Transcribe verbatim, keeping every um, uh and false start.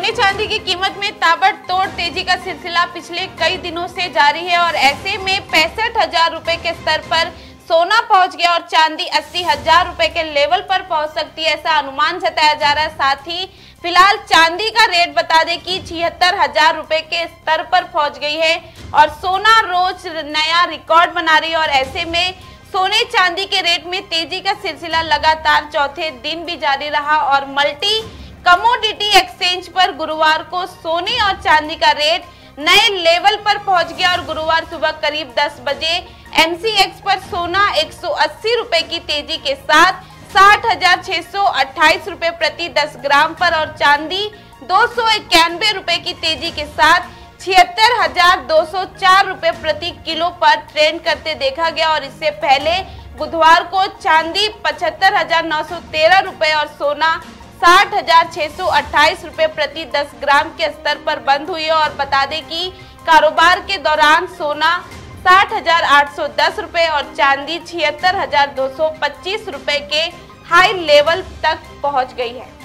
सोने चांदी की कीमत में ताबड़तोड़ तेजी का सिलसिला पिछले कई दिनों से जारी है और ऐसे में पैंसठ हजार रुपए के स्तर पर सोना पहुंच गया और चांदी अस्सी हजार रुपए के लेवल पर पहुंच सकती है, ऐसा अनुमान जताया जा रहा है। साथ ही फिलहाल चांदी का रेट बता दें कि छिहत्तर हजार रुपए के स्तर पर पहुंच गई है और सोना रोज नया रिकॉर्ड बना रही है और ऐसे में सोने चांदी के रेट में तेजी का सिलसिला लगातार चौथे दिन भी जारी रहा और मल्टी कमोडिटी एक्सचेंज पर गुरुवार को सोने और चांदी का रेट नए लेवल पर पहुंच गया और गुरुवार सुबह करीब दस बजे एमसीएक्स पर सोना एक सौ अस्सी रुपए की तेजी के साथ साठ हजार छह सौ अट्ठाईस रुपए प्रति दस ग्राम पर और चांदी दो सौ इक्यानवे रुपए की तेजी के साथ छिहत्तर हजार दो सौ चार रुपए प्रति किलो पर ट्रेंड करते देखा गया और इससे पहले बुधवार को चांदी पचहत्तर हजार नौ सौ तेरह रुपए और सोना साठ हजार छह सौ अट्ठाईस रुपए प्रति दस ग्राम के स्तर पर बंद हुई है और बता दें कि कारोबार के दौरान सोना साठ हजार आठ सौ दस रुपए और चांदी छिहत्तर हजार दो सौ पच्चीस रुपए के हाई लेवल तक पहुंच गई है।